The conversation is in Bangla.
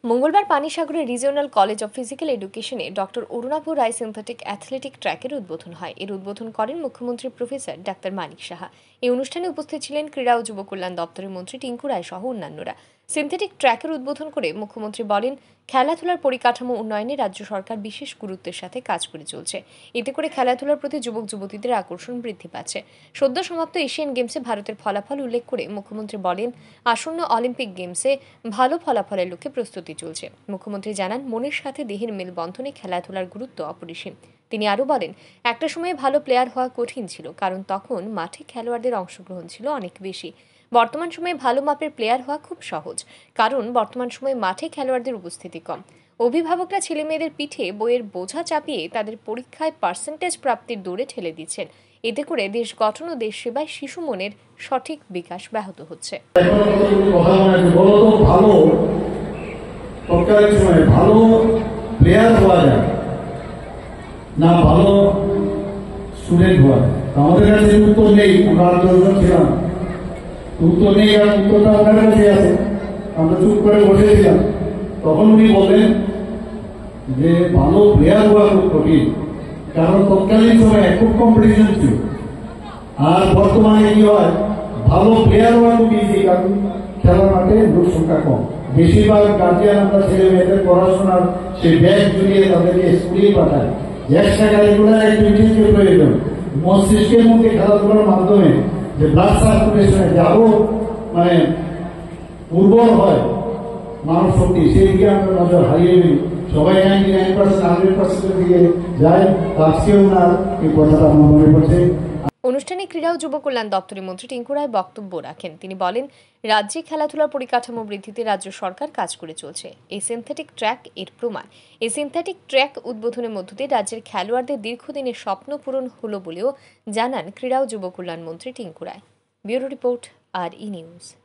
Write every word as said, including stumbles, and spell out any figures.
মঙ্গলবার পানিসাগরের রিজিওনাল কলেজ অফ ফিজিক্যাল এডুকেশনে doctor Arunabha Roy synthetic athletic ট্র্যাকের উদ্বোধন হয়। এর উদ্বোধন করেন মুখ্যমন্ত্রী প্রফেসর ডাক্তার মানিক সাহা। এই অনুষ্ঠানে উপস্থিত ছিলেন ক্রীড়া ও যুব কল্যাণ দপ্তরের মন্ত্রী টিঙ্কু রায় সহ অন্যান্যরা। সিনথেটিক ট্র্যাকের উদ্বোধন করে মুখ্যমন্ত্রী বলেন, খেলাধুলার পরিকাঠামো উন্নয়নে রাজ্য সরকার বিশেষ গুরুত্বের সাথে কাজ করে চলছে। এতে করে খেলাধুলার প্রতি যুবক যুবতীদের আকর্ষণ বৃদ্ধি পাচ্ছে। সদ্য সমাপ্ত এশিয়ান গেমসে ভারতের ফলাফল উল্লেখ করে মুখ্যমন্ত্রী বলেন, আসন্ন অলিম্পিক গেমসে ভালো ফলাফলের লক্ষ্যে প্রস্তুতি চলছে। মুখ্যমন্ত্রী জানান, মনের সাথে দেহের মেলবন্ধনে খেলাধুলার গুরুত্ব অপরিসীম। তিনি আরও বলেন, একটা সময়ে ভালো প্লেয়ার হওয়া কঠিন ছিল, কারণ তখন মাঠে খেলোয়াড়দের অংশগ্রহণ ছিল অনেক বেশি। বর্তমান সময়ে ভালো মাপের প্লেয়ার হওয়া খুব সহজ, কারণ বর্তমান সময়ে মাঠে খেলোয়াড়দের উপস্থিতি কম। অভিভাবকরা ছেলেমেয়েদের পিঠে বইয়ের বোঝা চাপিয়ে তাদের পরীক্ষায় পার্সেন্টেজ প্রাপ্তির দৌড়ে ঠেলে দিচ্ছেন। এতে করে দেশ গঠন ও দেশ সেবায় শিশু মনের সঠিক বিকাশ ব্যাহত হচ্ছে। তৎকালীন সময়ে ভালো প্লেয়ার হওয়া যায় না ভালো স্টুডেন্ট হওয়া যায়। আমাদের কাছে উত্তর নেই, আমরা আর দশজন ছিলাম, উত্তর নেই, আর উত্তরটা ওনার কাছে আছে। আমরা চুপ করে বসেছিলাম। তখন উনি বললেন যে ভালো প্লেয়ার হওয়া খুব কঠিন, কারণ তৎকালীন সময়ে খুব কম্পিটিশন ছিল। আর বর্তমানে কি হয়, ভালো প্লেয়ার হওয়া খুব ইজি, কারণ খেলার মাঠে লোক সংখ্যা কম। বেশিরভাগ গার্জিয়ান আমরা ছেলে মেয়েদের পড়াশোনার সেই ব্যাগ জুড়িয়ে তাদেরকে স্কুলেই পাঠায়। এক্সট্রা কারিকুলার অ্যাক্টিভিটিসের প্রয়োজন। মস্তিষ্কের মধ্যে খেলাধুলার মাধ্যমে যে ব্লাড সার্কুলেশনে যে আরো মানে উর্বর হয় মানব শক্তি, সেই দিকে আমরা নজর হারিয়ে নিই। সবাই নাইনটি নাইন পার্সেন্ট হান্ড্রেড পার্সেন্টের দিকে যায়। আজকেও না এই কথাটা আমার মনে পড়ছে। অনুষ্ঠানে ক্রীড়া ও যুব কল্যাণ দপ্তরের মন্ত্রী টিঙ্কু রায় বক্তব্য রাখেন। তিনি বলেন, রাজ্যে খেলাধুলার পরিকাঠামো বৃদ্ধিতে রাজ্য সরকার কাজ করে চলছে। এই সিনথেটিক ট্র্যাক এর প্রমাণ। এই সিনথেটিক ট্র্যাক উদ্বোধনের মধ্য দিয়ে রাজ্যের খেলোয়াড়দের দীর্ঘদিনের স্বপ্ন পূরণ হলো বলেও জানান ক্রীড়া ও যুব কল্যাণ মন্ত্রী টিঙ্কু রায়। ব্যুরো রিপোর্ট, আর ই নিউজ।